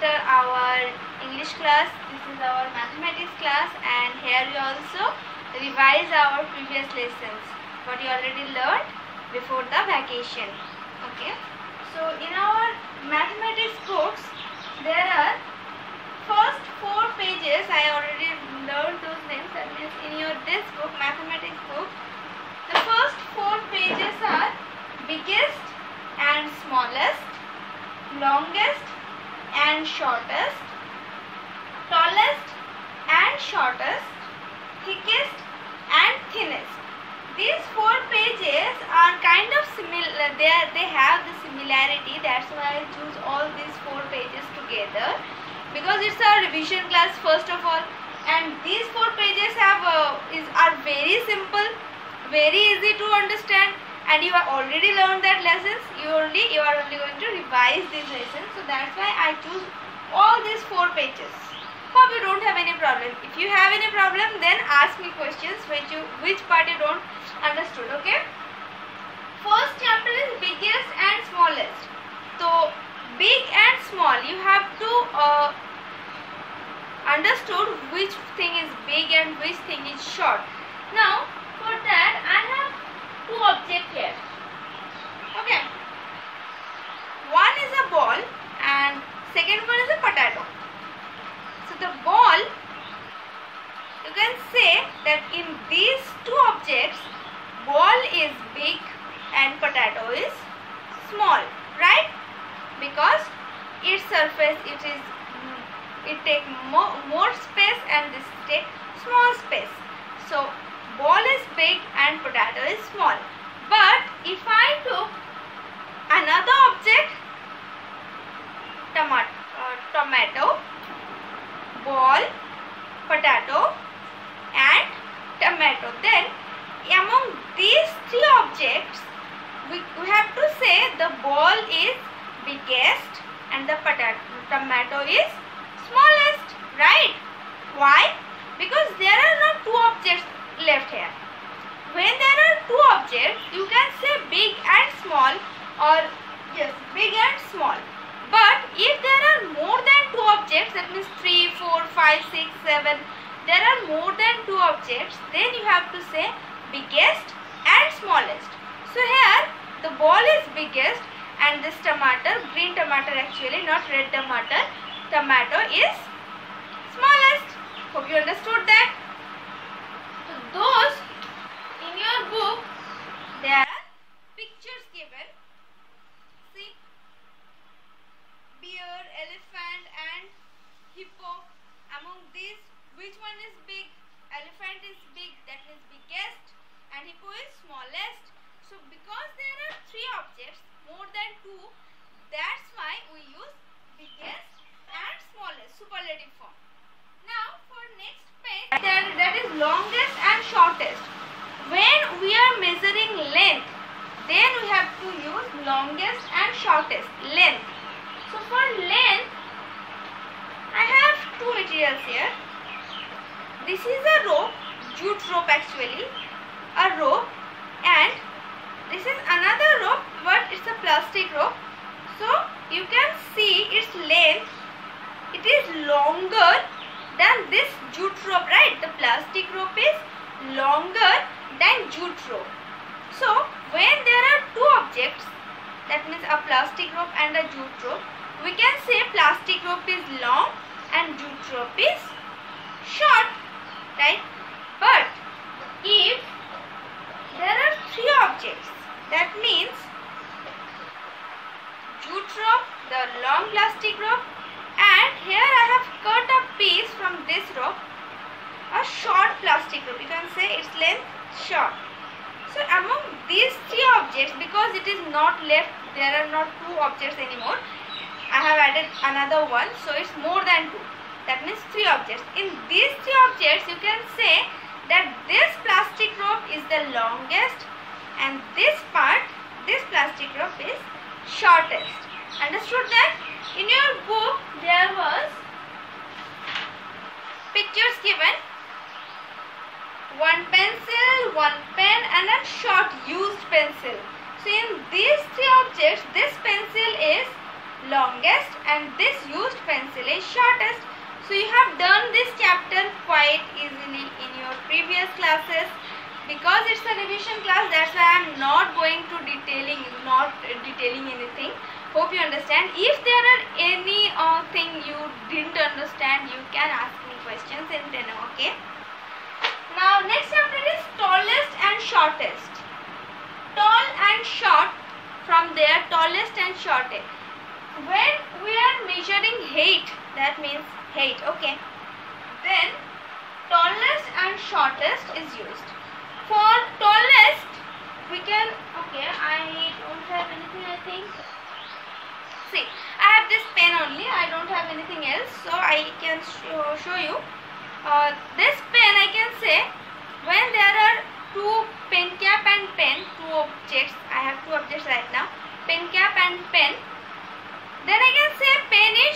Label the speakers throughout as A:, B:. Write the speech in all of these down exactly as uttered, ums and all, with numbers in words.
A: after our English class. This is our mathematics class, and here we also revise our previous lessons, what you already learned before the vacation. Okay, so in our mathematics books there are first four pages. I already learned those names. That means in your this book, mathematics book, the first four pages are biggest and smallest, longest and shortest, tallest and shortest, thickest and thinnest. These four pages are kind of similar. They are, they have the similarity. That's why I choose all these four pages together, because it's a revision class first of all, and these four pages have uh, is are very simple, very easy to understand, and you have already learned that lessons. You only you are only going to revise these lessons. So that's why I choose all these four pages. Hope you don't have any problem. If you have any problem, then ask me questions which you which part you don't understood. Okay. First chapter is biggest and smallest. So big and small, you have to uh, understood which thing is big and which thing is short. Now for that I have two objects here. Okay, one is a ball and second one is a potato. So the ball, you can say that in these two objects, ball is big and potato is small, right? Because its surface, it is it take more, more space and this take small space. So ball is big and potato is small. But if I took another object, tomato, uh, tomato, ball, potato and tomato, then among these three objects we, we have to say the ball is biggest and the potato tomato is smallest, right? Why? Because there are not two objects left here. When there are two objects, you can say big and small, or yes, big and small. But if there are more than two objects, that means three, four, five, six, seven, there are more than two objects, then you have to say biggest and smallest. So here the ball is biggest and this tomato, green tomato actually, not red tomato, tomato is smallest. Hope you understood that. So those in your book, there are pictures given. See, bear, elephant and hippo. Among these, which one is big? Elephant is big, that means biggest, and hippo is smallest. So because there are three objects, more than two, that's why we use biggest and smallest, superlative form. Now for next page, there, that is longest and shortest. When we are measuring length, then we have to use longest and shortest, length. So for length, I have two materials here. This is a rope, jute rope actually, a rope, and this is another rope, but it's a plastic rope. So you can see its length, it is longer than this jute rope, right? The plastic rope is longer than jute rope. So when there are two objects, that means a plastic rope and a jute rope, we can say plastic rope is long and jute rope is short, right? But if there are three objects, that means jute rope, the long plastic rope, and here I have cut a piece from this rope, a short plastic rope. You can say its length short. So among these three objects, because it is not left, there are not two objects anymore, I have added another one, so it's more than two. That means three objects. In these three objects, you can say that this plastic rope is the longest and this part, this plastic rope is shortest. Understood that? In your book there was pictures given, one pencil, one pen and a short used pencil. So in these three objects, this pencil is longest and this used pencil is shortest. So you have done this chapter quite easily in your previous classes. Because it's a revision class, that's why I am not going to detailing, not detailing anything. Hope you understand. If there are any uh, thing you didn't understand, you can ask me questions in then, okay? Now next chapter is tallest and shortest. Tall and short, from there tallest and shortest. When we are measuring height, that means height, okay, then tallest and shortest is used. For tallest, we can, okay, I don't have anything, I think. See, I have this pen only, I don't have anything else, so I can show, show you. Uh, this pen, I can say, when there are two pen cap and pen, two objects, I have two objects right now, pen cap and pen, then I can say pen is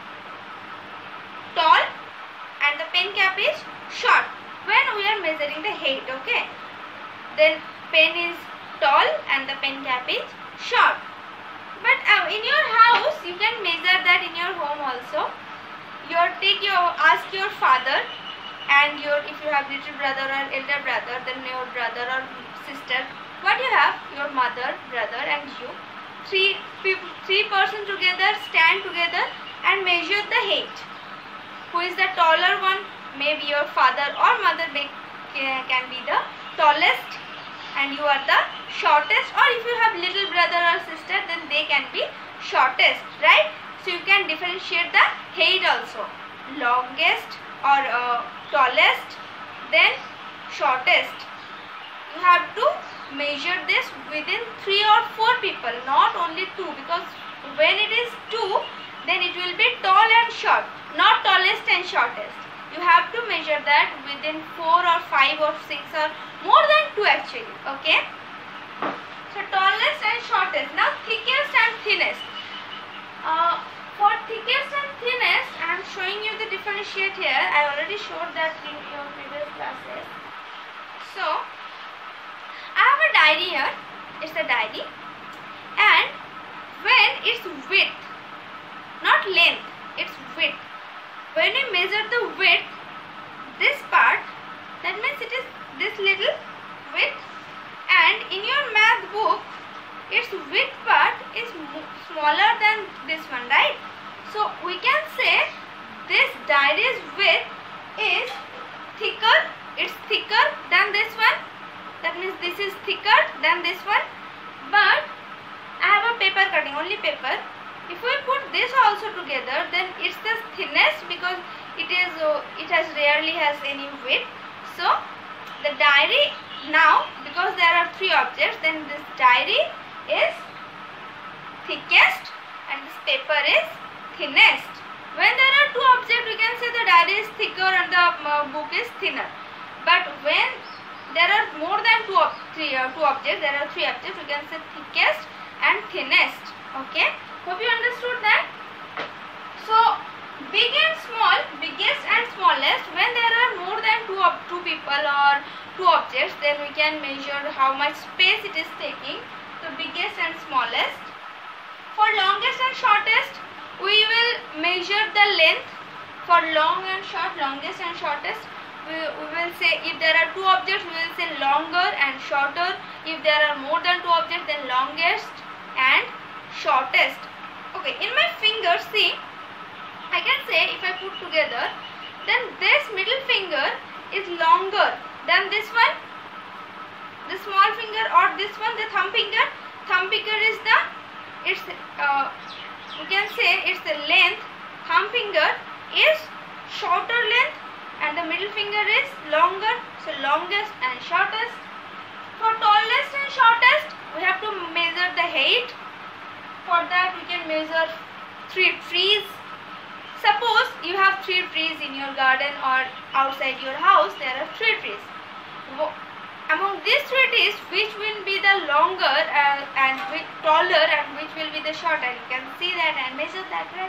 A: tall and the pen cap is short when we are measuring the height, okay. Then pen is tall and the pen cap is short. But uh, in your house you can measure that in your home also. You take your ask your father and your, if you have little brother or elder brother, then your brother or sister, what you have, your mother, brother and you, three people, three person together, stand together and measure the height. Who is the taller one? Maybe your father or mother may, can be the tallest and you are the shortest, or if you have little brother or sister, then they can be shortest, right? So you can differentiate the height also. Longest or uh, tallest, then shortest. You have to measure this within three or four people, not only two, because when it is two, then it will be tall and short, not tallest and shortest. You have to measure that within four or five or six or more than two actually, okay. So tallest and shortest. Now thickest and thinnest. Uh, for thickest and thinnest, I am showing you the differentiate here. I already showed that in your previous classes. So I have a diary here. It's a diary, and when its width, not length, its width. When we measure the width, this part, that means it is this little width, and in your math book, its width part is smaller than this one, right? So we can say this diary's width is thicker, it's thicker than this one. That means this is thicker than this one. But I have a paper cutting, only paper. If we put this also together, then it's the thinnest because it is uh, it has rarely has any width. So the diary now, because there are three objects, then this diary is thickest and this paper is thinnest. When there are two objects, we can say the diary is thicker and the uh, book is thinner. But when there are more than two, three, uh, two objects, there are three objects, we can say thickest and thinnest. Okay. Hope you understood that. So big and small, biggest and smallest, when there are more than two, two people or two objects, then we can measure how much space it is taking. So biggest and smallest. For longest and shortest, we will measure the length. For long and short, longest and shortest, we, we will say, if there are two objects, we will say longer and shorter. If there are more than two objects, then longest and shortest. Okay, in my finger, see, I can say if I put together, then this middle finger is longer than this one, the small finger, or this one, the thumb finger. Thumb finger is the, it's, uh, you can say it's the length. Thumb finger is shorter length and the middle finger is longer. So longest and shortest. For tallest and shortest, we have to measure the height. For that we can measure three trees. Suppose you have three trees in your garden or outside your house, there are three trees. Among these three trees, which will be the longer uh, and which taller and which will be the shorter? You can see that and measure that, right?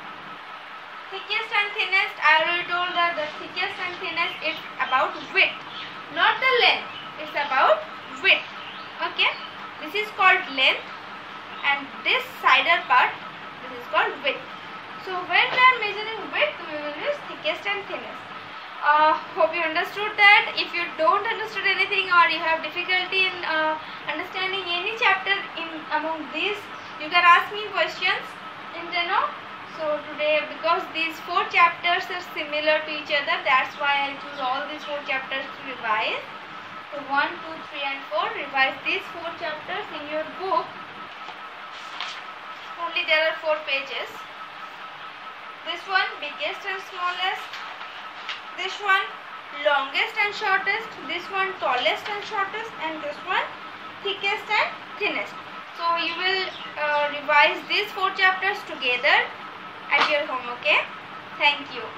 A: Thickest and thinnest, I already told that the thickest and thinnest is about width, not the length. It's about width. Okay, this is called length. And this cider part, this is called width. So when we are measuring width, we will use thickest and thinnest. Uh, hope you understood that. If you don't understood anything or you have difficulty in uh, understanding any chapter in among these, you can ask me questions in Deno. So today, because these four chapters are similar to each other, that's why I choose all these four chapters to revise. So one, two, three and four, revise these four chapters in your book. Only there are four pages. This one, biggest and smallest. This one, longest and shortest. This one, tallest and shortest. And this one, thickest and thinnest. So you will uh, revise these four chapters together at your home, okay? Thank you.